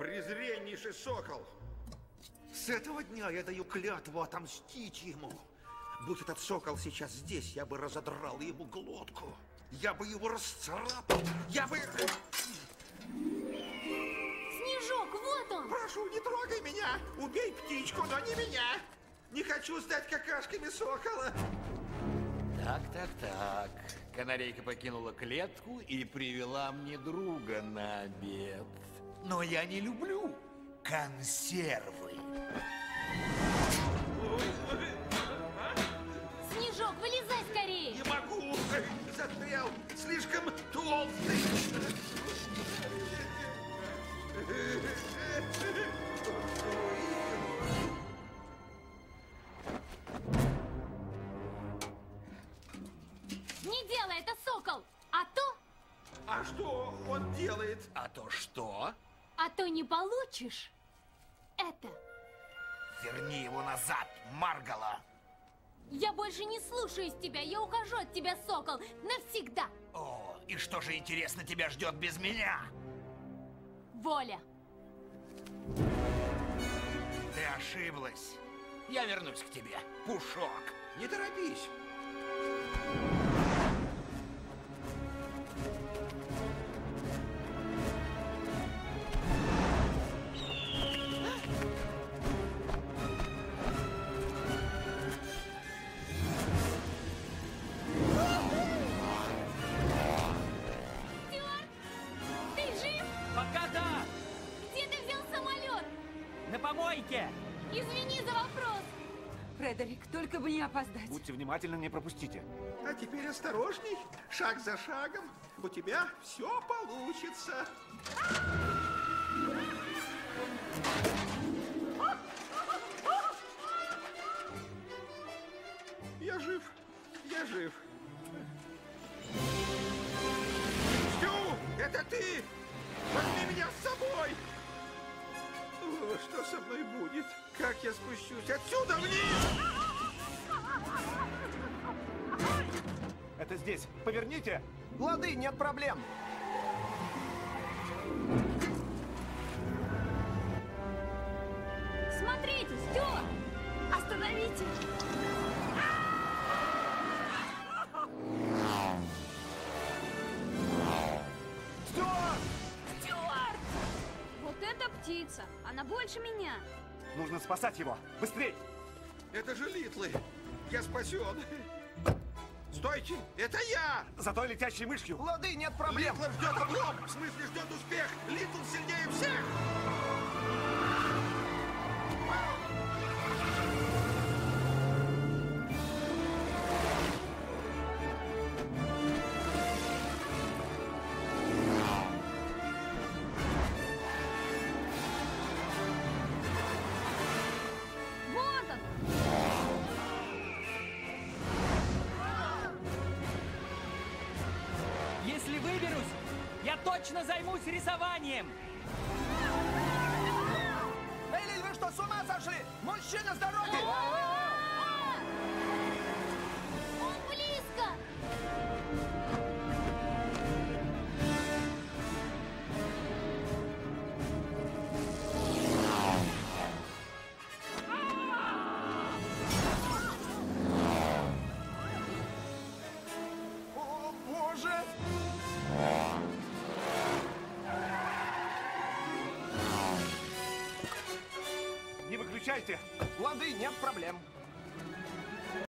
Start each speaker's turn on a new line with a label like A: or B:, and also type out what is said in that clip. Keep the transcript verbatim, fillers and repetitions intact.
A: презреннейший сокол. С этого дня я даю клятву отомстить ему. Будь этот сокол сейчас здесь, я бы разодрал ему глотку. Я бы его расцарапал. Я бы...
B: Снежок, вот он!
A: Прошу, не трогай меня. Убей птичку, но не меня. Не хочу стать какашками сокола.
C: Так, так, так. Канарейка покинула клетку и привела мне друга на обед. Но я не люблю консервы.
B: Снежок, вылезай скорее!
A: Не могу. Застрял. Слишком толстый.
B: Не делай это, сокол! А то...
A: А что он делает?
C: А то что?
B: А то не получишь это.
C: Верни его назад, Маргала.
B: Я больше не слушаюсь тебя. Я ухожу от тебя, сокол, навсегда.
C: О, и что же, интересно, тебя ждет без меня?
B: Воля.
C: Ты ошиблась. Я вернусь к тебе, Пушок.
A: Не торопись.
D: Пока да!
B: Где ты взял самолет?
D: На помойке!
B: Извини за вопрос.
E: Фредерик, только бы не опоздать.
F: Будьте внимательны, не пропустите.
A: А теперь осторожней, шаг за шагом. У тебя все получится. Я жив, я жив. Стю, это ты! Возьми меня с собой! О, что со мной будет? Как я спущусь отсюда вниз?
F: Это здесь. Поверните. Лады, нет проблем.
B: Смотрите, Стюарт! Остановите!
F: Стюарт!
B: Стюарт! Вот эта птица! Она больше меня!
F: Нужно спасать его. Быстрей!
A: Это же Литлы! Я спасен! Стойте! Это я!
F: За той летящей мышью. Лады, нет проблем.
A: Литл ждет облом! В смысле ждет успех! Литл сильнее всех!
B: Вот он!
D: Если выберусь, я точно займусь рисованием!
F: Эй, вы что, с ума сошли? Мужчина с дороги!
B: Он близко!
F: О, боже! Не выключайте. Лады, нет проблем.